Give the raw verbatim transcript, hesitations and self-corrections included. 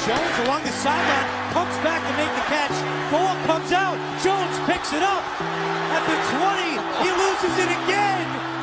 Jones along the sideline, comes back to make the catch. Ball comes out. Jones picks it up. At the twenty, he loses it again.